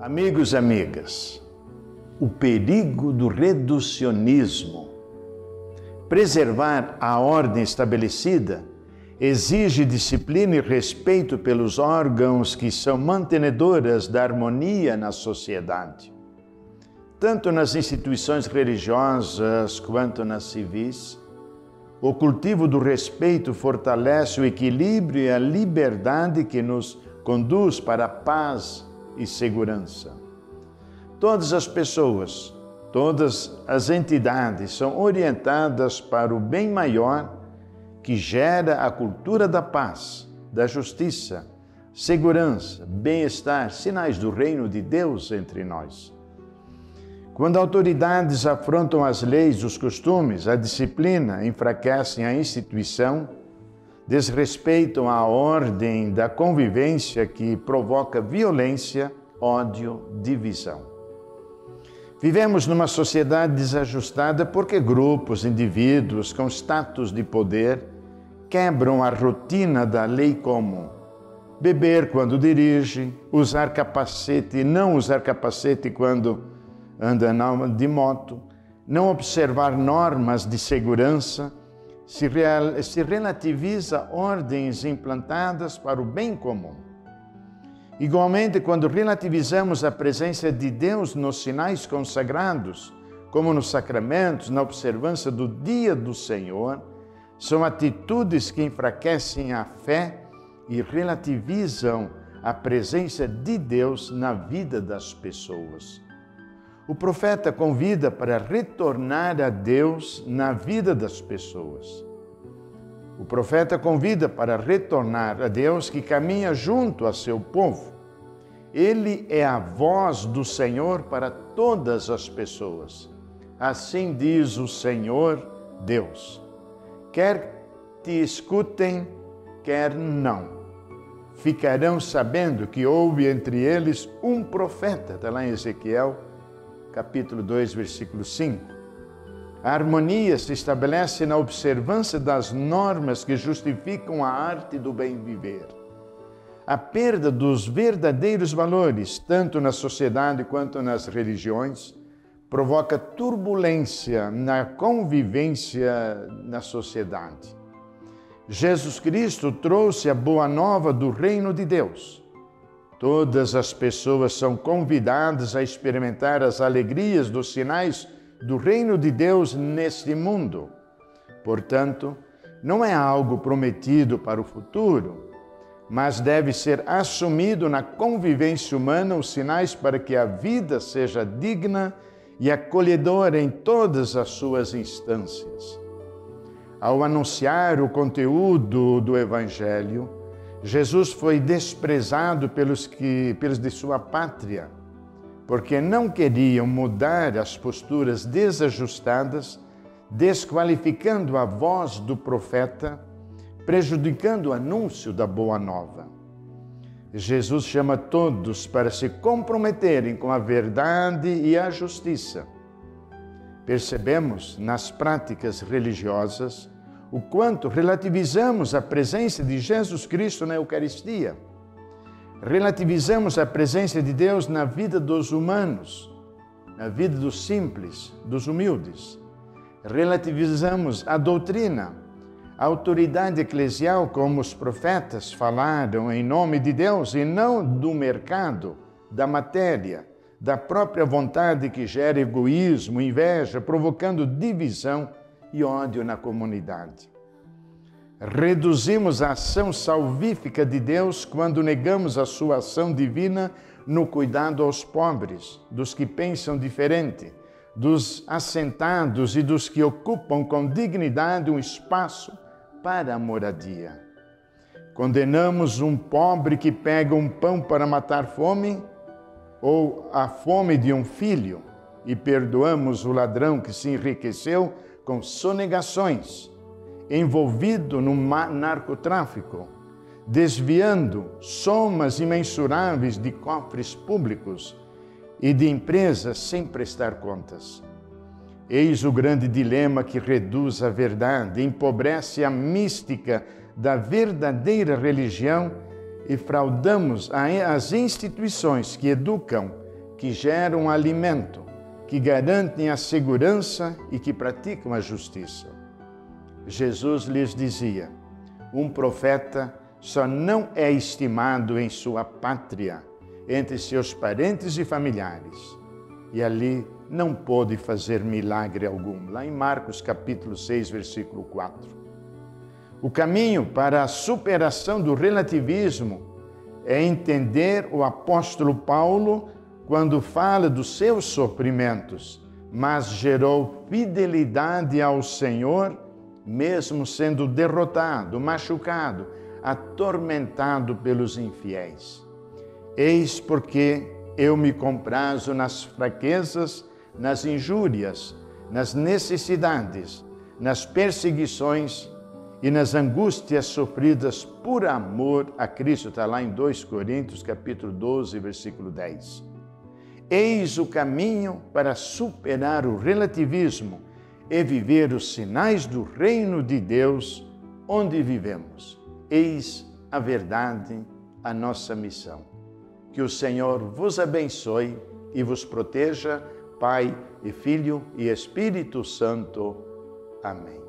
Amigos e amigas, o perigo do reducionismo. Preservar a ordem estabelecida exige disciplina e respeito pelos órgãos que são mantenedoras da harmonia na sociedade. Tanto nas instituições religiosas quanto nas civis, o cultivo do respeito fortalece o equilíbrio e a liberdade que nos conduz para a paz e segurança. Todas as pessoas, todas as entidades são orientadas para o bem maior que gera a cultura da paz, da justiça, segurança, bem-estar, sinais do reino de Deus entre nós. Quando autoridades afrontam as leis, os costumes, a disciplina, enfraquecem a instituição, desrespeitam a ordem da convivência que provoca violência, ódio, divisão. Vivemos numa sociedade desajustada porque grupos, indivíduos com status de poder quebram a rotina da lei comum. Beber quando dirige, usar capacete e não usar capacete quando anda de moto, não observar normas de segurança, se relativiza ordens implantadas para o bem comum. Igualmente, quando relativizamos a presença de Deus nos sinais consagrados, como nos sacramentos, na observância do dia do Senhor, são atitudes que enfraquecem a fé e relativizam a presença de Deus na vida das pessoas. O profeta convida para retornar a Deus na vida das pessoas. O profeta convida para retornar a Deus que caminha junto a seu povo. Ele é a voz do Senhor para todas as pessoas. Assim diz o Senhor Deus. Quer te escutem, quer não. Ficarão sabendo que houve entre eles um profeta. Está lá em Ezequiel, capítulo 2, versículo 5. A harmonia se estabelece na observância das normas que justificam a arte do bem viver. A perda dos verdadeiros valores, tanto na sociedade quanto nas religiões, provoca turbulência na convivência na sociedade. Jesus Cristo trouxe a boa nova do reino de Deus. Todas as pessoas são convidadas a experimentar as alegrias dos sinais do reino de Deus neste mundo. Portanto, não é algo prometido para o futuro, mas deve ser assumido na convivência humana os sinais para que a vida seja digna e acolhedora em todas as suas instâncias. Ao anunciar o conteúdo do Evangelho, Jesus foi desprezado pelos de sua pátria, porque não queriam mudar as posturas desajustadas, desqualificando a voz do profeta, prejudicando o anúncio da boa nova. Jesus chama todos para se comprometerem com a verdade e a justiça. Percebemos nas práticas religiosas o quanto relativizamos a presença de Jesus Cristo na Eucaristia. Relativizamos a presença de Deus na vida dos humanos, na vida dos simples, dos humildes. Relativizamos a doutrina, a autoridade eclesial, como os profetas falaram em nome de Deus e não do mercado, da matéria, da própria vontade que gera egoísmo, inveja, provocando divisão e ódio na comunidade. Reduzimos a ação salvífica de Deus quando negamos a sua ação divina no cuidado aos pobres, dos que pensam diferente, dos assentados e dos que ocupam com dignidade um espaço para a moradia. Condenamos um pobre que pega um pão para matar fome ou a fome de um filho e perdoamos o ladrão que se enriqueceu com sonegações, envolvido no narcotráfico, desviando somas imensuráveis de cofres públicos e de empresas sem prestar contas. Eis o grande dilema que reduz a verdade, empobrece a mística da verdadeira religião e fraudamos as instituições que educam que geram alimento, que garantem a segurança e que praticam a justiça. Jesus lhes dizia: um profeta só não é estimado em sua pátria, entre seus parentes e familiares. E ali não pôde fazer milagre algum. Lá em Marcos capítulo 6, versículo 4. O caminho para a superação do relativismo é entender o apóstolo Paulo quando fala dos seus sofrimentos, mas gerou fidelidade ao Senhor, mesmo sendo derrotado, machucado, atormentado pelos infiéis. Eis porque eu me comprazo nas fraquezas, nas injúrias, nas necessidades, nas perseguições e nas angústias sofridas por amor a Cristo. Está lá em 2 Coríntios, capítulo 12, versículo 10. Eis o caminho para superar o relativismo e viver os sinais do reino de Deus onde vivemos. Eis a verdade, a nossa missão. Que o Senhor vos abençoe e vos proteja, Pai e Filho e Espírito Santo. Amém.